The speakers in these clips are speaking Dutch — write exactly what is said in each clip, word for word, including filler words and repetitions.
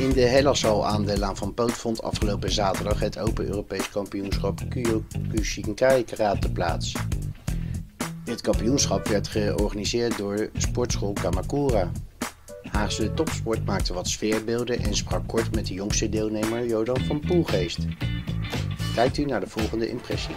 In de Hellaszal aan de Laan van Poot vond afgelopen zaterdag het Open Europees Kampioenschap Kyokushinkai Karate plaats. Dit kampioenschap werd georganiseerd door sportschool Kamakura. Haagse Topsport maakte wat sfeerbeelden en sprak kort met de jongste deelnemer Jordan van Poelgeest. Kijkt u naar de volgende impressie.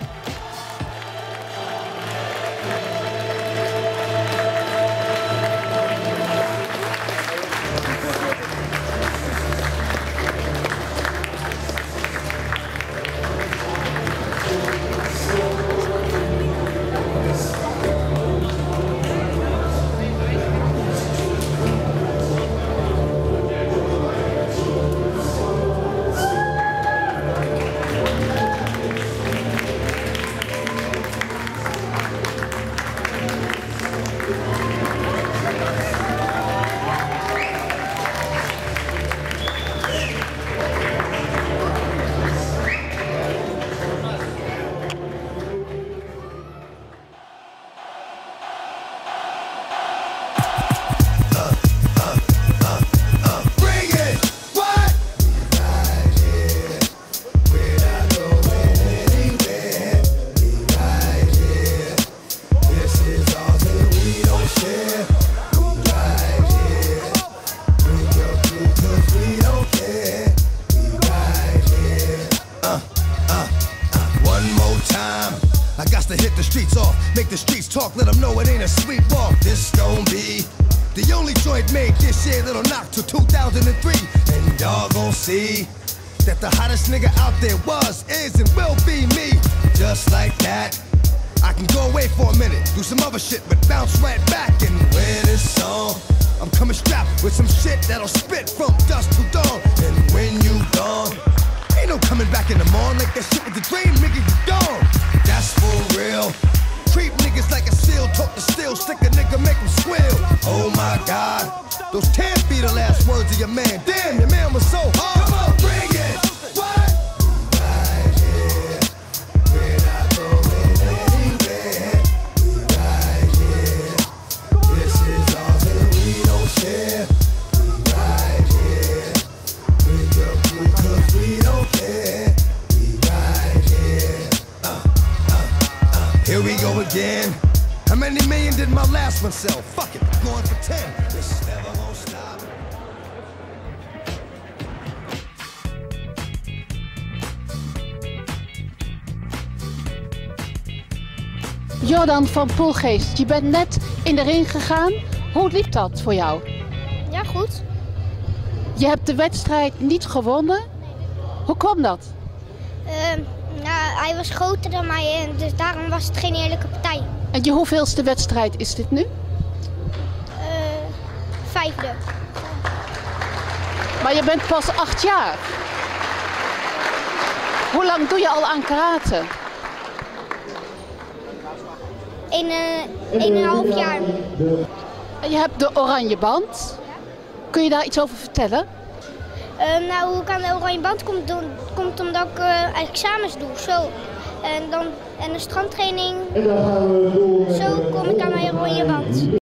I got to hit the streets off, make the streets talk, let them know it ain't a sweet walk. This gon' be the only joint made this year that'll knock till two thousand three. And y'all gon' see that the hottest nigga out there was, is, and will be me. Just like that, I can go away for a minute, do some other shit, but bounce right back. And when it's on, I'm coming strapped with some shit that'll spit from dusk to dawn. And when you gone, ain't no coming back in the morning, like that shit was a dream, nigga, you gone. That's for real. Treat niggas like a seal, talk to steel, stick a nigga, make him squeal. Oh my God, those can't be the last words of your man. Damn, your man was so hard. Come on, bring it. What? Right here, we're not going anywhere. We right here, this is ours and we don't share. We right here, with your crew 'cause we don't care. We right here. Uh, uh, uh. Here we go again. How many million did my last one sell? Fuck it, going for ten. This never gonna stop. Jordan van Poelgeest, je bent net in de ring gegaan. Hoe liep dat voor jou? Ja, goed. Je hebt de wedstrijd niet gewonnen. Hoe kwam dat? Uh, nou, hij was groter dan mij, en dus daarom was het geen eerlijke partij. En je hoeveelste wedstrijd is dit nu? Uh, vijfde. Maar je bent pas acht jaar. Hoe lang doe je al aan karate? Een, uh, een en een half jaar. En je hebt de oranje band. Kun je daar iets over vertellen? Uh, nou, hoe ik aan de oranje band komt, doen, komt omdat ik uh, examens doe. Zo. En dan en een strandtraining. Zo kom ik aan mijn oranje band.